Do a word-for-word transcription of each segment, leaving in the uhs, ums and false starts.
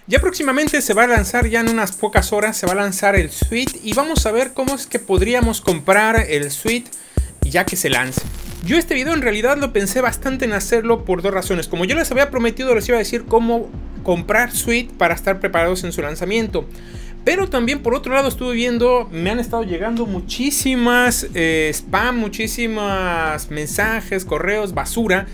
Ya próximamente se va a lanzar, ya en unas pocas horas se va a lanzar el Suite y vamos a ver cómo es que podríamos comprar el Suite ya que se lance. Yo este video en realidad lo pensé bastante en hacerlo por dos razones. Como yo les había prometido, les iba a decir cómo comprar Suite para estar preparados en su lanzamiento. Pero también por otro lado estuve viendo, me han estado llegando muchísimas eh, spam, muchísimas mensajes, correos, basura,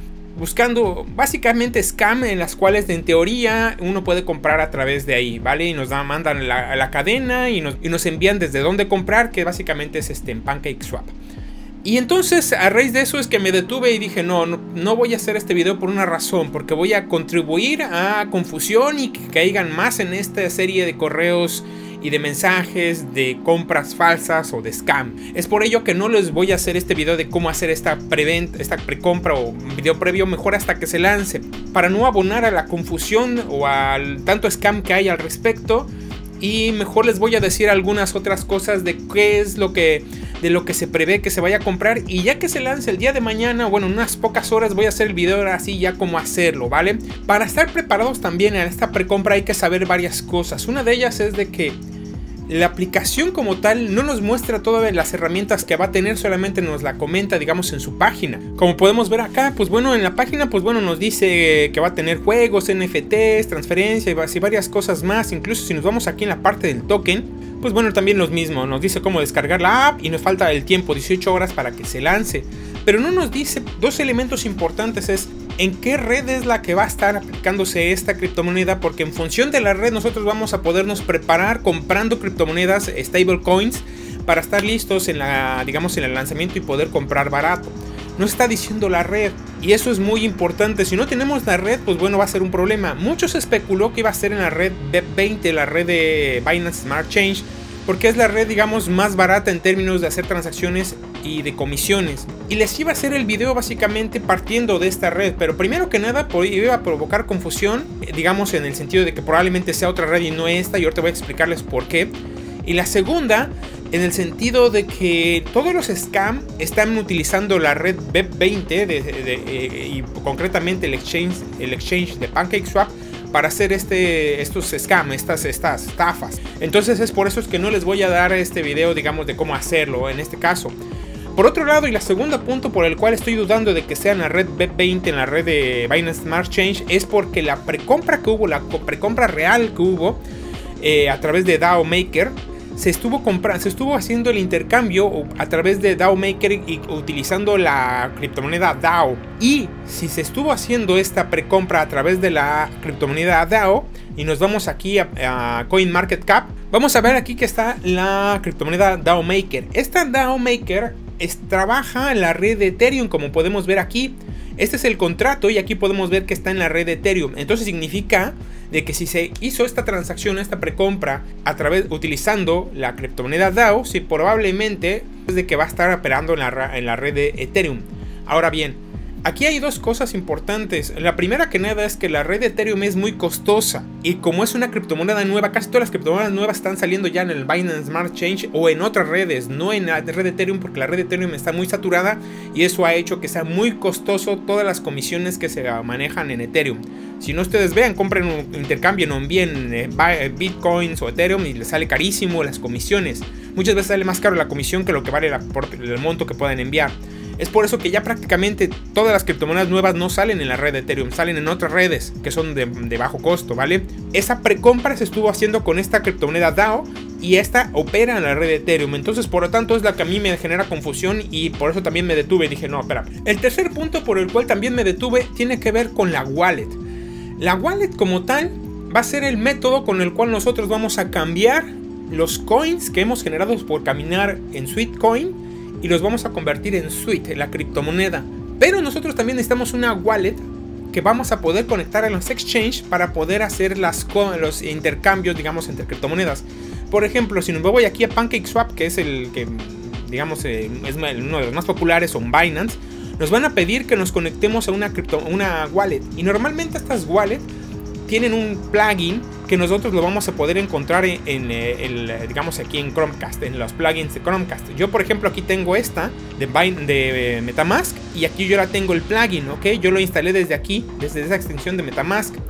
buscando básicamente scam en las cuales en teoría uno puede comprar a través de ahí, ¿vale? Y nos da, mandan la, la cadena y nos, y nos envían desde dónde comprar, que básicamente es este en PancakeSwap. Y entonces a raíz de eso es que me detuve y dije no, no, no voy a hacer este video por una razón, porque voy a contribuir a confusión y que caigan más en esta serie de correos y de mensajes de compras falsas o de scam. Es por ello que no les voy a hacer este video de cómo hacer esta preventa, esta precompra o video previo, mejor hasta que se lance, para no abonar a la confusión o al tanto scam que hay al respecto. Y mejor les voy a decir algunas otras cosas de qué es lo que de lo que se prevé que se vaya a comprar. Y ya que se lance el día de mañana, bueno, en unas pocas horas voy a hacer el video ahora así ya cómo hacerlo, ¿vale? Para estar preparados también en esta precompra hay que saber varias cosas. Una de ellas es de que la aplicación como tal no nos muestra todas las herramientas que va a tener, solamente nos la comenta, digamos, en su página. Como podemos ver acá, pues bueno, en la página, pues bueno, nos dice que va a tener juegos, N F Ts, transferencias y varias cosas más. Incluso si nos vamos aquí en la parte del token, pues bueno, también lo mismo, nos dice cómo descargar la app y nos falta el tiempo, dieciocho horas para que se lance. Pero no nos dice dos elementos importantes, es en qué red es la que va a estar aplicándose esta criptomoneda, porque en función de la red nosotros vamos a podernos preparar comprando criptomonedas stablecoins para estar listos en la, digamos, en el lanzamiento y poder comprar barato. No está diciendo la red y eso es muy importante. Si no tenemos la red, pues bueno, va a ser un problema. Mucho se especuló que iba a ser en la red B veinte, la red de Binance Smart Change, porque es la red, digamos, más barata en términos de hacer transacciones y de comisiones. Y les iba a hacer el video básicamente partiendo de esta red, pero primero que nada iba a provocar confusión, digamos, en el sentido de que probablemente sea otra red y no esta, y ahorita voy a explicarles por qué. Y la segunda, en el sentido de que todos los scams están utilizando la red B veinte de, de, de, eh, y concretamente el exchange, el exchange de PancakeSwap para hacer este, estos scams, estas, estas estafas. Entonces es por eso es que no les voy a dar este video, digamos, de cómo hacerlo en este caso. Por otro lado, y la segunda punto por el cual estoy dudando de que sea en la red B veinte, en la red de Binance Smart Change, es porque la precompra que hubo, la precompra real que hubo eh, a través de DAO Maker, se estuvo comprando, se estuvo haciendo el intercambio a través de DAO Maker y utilizando la criptomoneda DAO. Y si se estuvo haciendo esta precompra a través de la criptomoneda DAO, y nos vamos aquí a, a CoinMarketCap, vamos a ver aquí que está la criptomoneda DAO Maker. Esta DAO Maker es, trabaja en la red de Ethereum, como podemos ver aquí. Este es el contrato y aquí podemos ver que está en la red de Ethereum. Entonces significa de que si se hizo esta transacción, esta precompra a través utilizando la criptomoneda DAO, sí, probablemente es de que va a estar operando en la, en la red de Ethereum. Ahora bien, aquí hay dos cosas importantes. La primera que nada es que la red de Ethereum es muy costosa. Y como es una criptomoneda nueva, casi todas las criptomonedas nuevas están saliendo ya en el Binance Smart Change o en otras redes, no en la red de Ethereum, porque la red de Ethereum está muy saturada y eso ha hecho que sea muy costoso todas las comisiones que se manejan en Ethereum. Si no, ustedes vean, compren, un, intercambien o envíen eh, Bitcoins o Ethereum y les sale carísimo las comisiones. Muchas veces sale más caro la comisión que lo que vale la, por, el monto que puedan enviar. Es por eso que ya prácticamente todas las criptomonedas nuevas no salen en la red de Ethereum, salen en otras redes que son de, de bajo costo, ¿vale? Esa precompra se estuvo haciendo con esta criptomoneda DAO y esta opera en la red de Ethereum. Entonces, por lo tanto, es la que a mí me genera confusión y por eso también me detuve y dije, no, espera. El tercer punto por el cual también me detuve tiene que ver con la wallet. La wallet como tal va a ser el método con el cual nosotros vamos a cambiar los coins que hemos generado por caminar en Sweetcoin y los vamos a convertir en Suite, en la criptomoneda. Pero nosotros también necesitamos una wallet que vamos a poder conectar a los exchange para poder hacer las, los intercambios, digamos, entre criptomonedas. Por ejemplo, si me voy aquí a PancakeSwap, que es el que, digamos, eh, es uno de los más populares, o un Binance, nos van a pedir que nos conectemos a una, cripto, una wallet. Y normalmente estas wallets tienen un plugin que nosotros lo vamos a poder encontrar en, en el, digamos, aquí en Chromecast, en los plugins de Chromecast. Yo, por ejemplo, aquí tengo esta de, de MetaMask y aquí yo la tengo el plugin, ¿ok? Yo lo instalé desde aquí, desde esa extensión de MetaMask.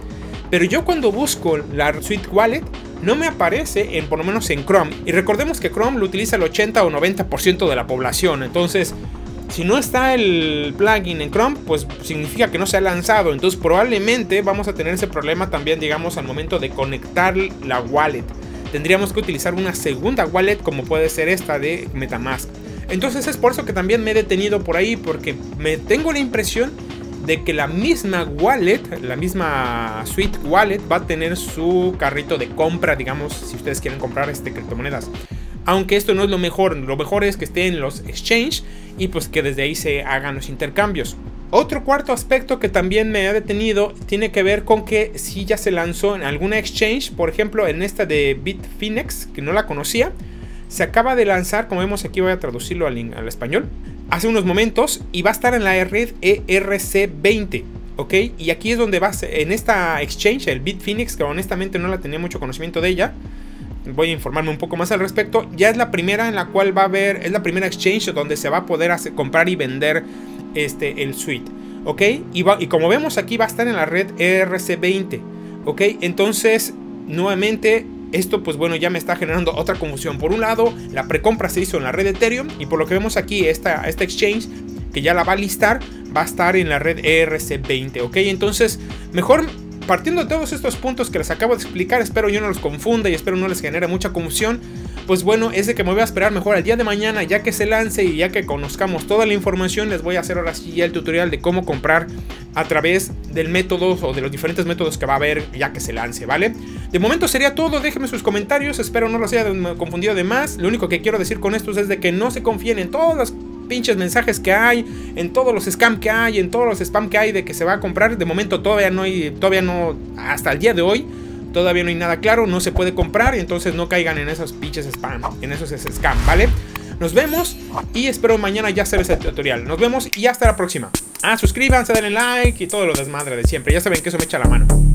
Pero yo cuando busco la Suite Wallet no me aparece, en, por lo menos en Chrome. Y recordemos que Chrome lo utiliza el ochenta o noventa por ciento de la población. Entonces, si no está el plugin en Chrome, pues significa que no se ha lanzado. Entonces probablemente vamos a tener ese problema también, digamos, al momento de conectar la wallet. Tendríamos que utilizar una segunda wallet, como puede ser esta de MetaMask. Entonces es por eso que también me he detenido por ahí, porque me tengo la impresión de que la misma wallet, la misma Suite Wallet va a tener su carrito de compra, digamos, si ustedes quieren comprar este criptomonedas. Aunque esto no es lo mejor, lo mejor es que esté en los exchange y pues que desde ahí se hagan los intercambios. Otro cuarto aspecto que también me ha detenido tiene que ver con que si ya se lanzó en alguna exchange, por ejemplo en esta de Bitfinex, que no la conocía, se acaba de lanzar, como vemos aquí voy a traducirlo al, al español, hace unos momentos y va a estar en la red E R C veinte. ¿Ok? Y aquí es donde va a ser, en esta exchange, el Bitfinex, que honestamente no la tenía mucho conocimiento de ella. Voy a informarme un poco más al respecto. Ya es la primera en la cual va a haber, es la primera exchange donde se va a poder hacer, comprar y vender este, el Suite. ¿Ok? Y, va, y como vemos aquí va a estar en la red E R C veinte. ¿Ok? Entonces, nuevamente, esto pues bueno ya me está generando otra confusión. Por un lado, la precompra se hizo en la red Ethereum y por lo que vemos aquí, esta, esta exchange que ya la va a listar, va a estar en la red E R C veinte. ¿Ok? Entonces, mejor... partiendo de todos estos puntos que les acabo de explicar, espero yo no los confunda y espero no les genere mucha confusión. Pues bueno, es de que me voy a esperar mejor al día de mañana, ya que se lance y ya que conozcamos toda la información. Les voy a hacer ahora sí ya el tutorial de cómo comprar a través del método o de los diferentes métodos que va a haber ya que se lance, ¿vale? De momento sería todo, déjenme sus comentarios, espero no los haya confundido de más. Lo único que quiero decir con esto es de que no se confíen en todas las pinches mensajes que hay, en todos los scams que hay, en todos los spam que hay de que se va a comprar. De momento todavía no hay, todavía no, hasta el día de hoy, todavía no hay nada claro, no se puede comprar, y entonces no caigan en esos pinches spam, en esos scam, ¿vale? Nos vemos y espero mañana ya hacer ese tutorial. Nos vemos y hasta la próxima. Ah, suscríbanse, denle like y todo lo desmadre de siempre. Ya saben que eso me echa la mano.